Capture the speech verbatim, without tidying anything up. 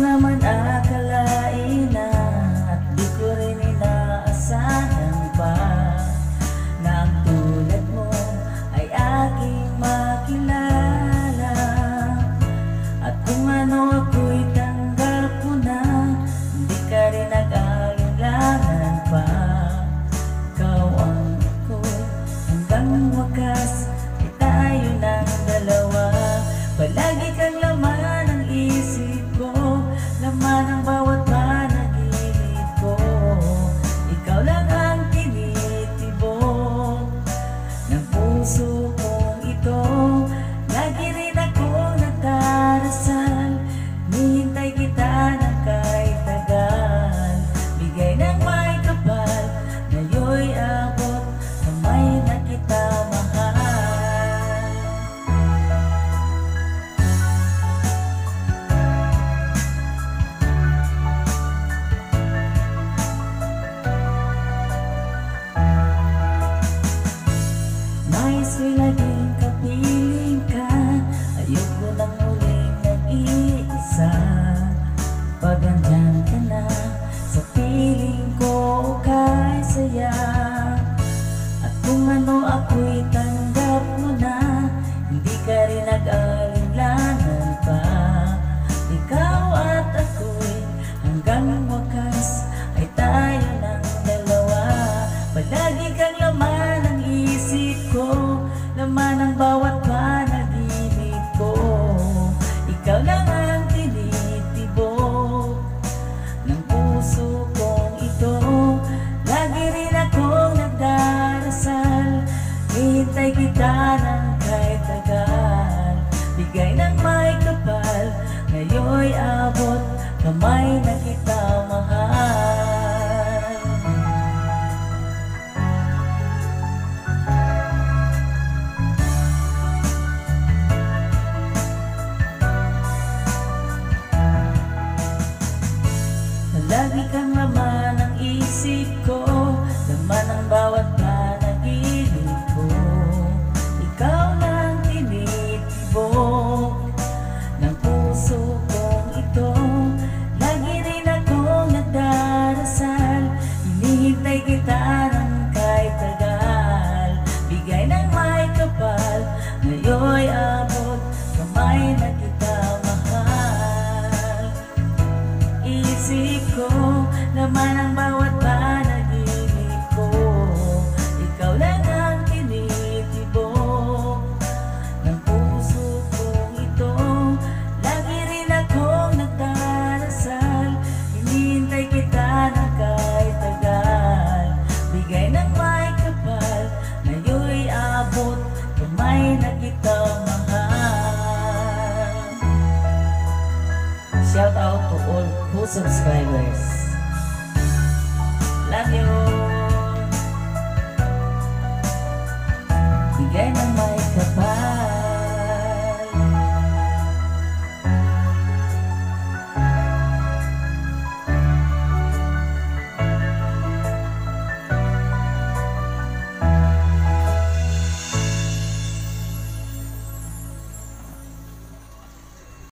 naman akalain na at di ko rin inaasahan pa na ang tulad mo ay aking makilala. At kung ano ako'y tanggap ko na, hindi ka rin nag-alinlangan pa. Ikaw ang ako'y hanggang wakas ay tayo ng dalawa. Palagi kang laman ng isip ko, laman ng bawat panaginip ko. Ikaw lang ang tinitibok ng puso kong ito. Lagi rin akong nagdarasal, hinihintay kita ng kahit tagal. Bigay ng may kapal, ngayon'y abot, kamay na kita mahal. Nais ko'y laging kapiling ka, ayoko nang muling nag-iisa. Pag andyan ka na, sa piling ko kay saya. At kung ano ako'y tanggap mo na, hindi ka rin nag-alinlangan pa. Ikaw at ako'y hanggang wakas ay tayo ng dalawa. Palagi kang laman ng isip ko, laman ng bawat panaginip ko. Ikaw lang ang tinitibok ng puso kong ito. Lagi rin akong nagdarasal, hinihintay kita ng kahit tagal. Bigay ng may kapal, ngayon'y abot, kamay na kita mahal. Lagi kang laman ng isip ko, laman ng bawat panaginip ko. Ikaw lang tinitibok ng puso kong ito. Lagi rin akong nagdarasal, hinihintay kita ng kahit tagal. Bigay ng may kapal, ngayon'y abot, kamay na kita mahal. Isip ko, laman ang bawat panaginip ko. Ikaw lang ang tinitibok ng puso kong ito. Lagi rin akong nagdarasal, hinihintay kita ng kahit tagal. Bigay ng may kapal, ngayon'y abot, kamay na kita mahal. Shout out to all who subscribers. Love you. Bigay ng may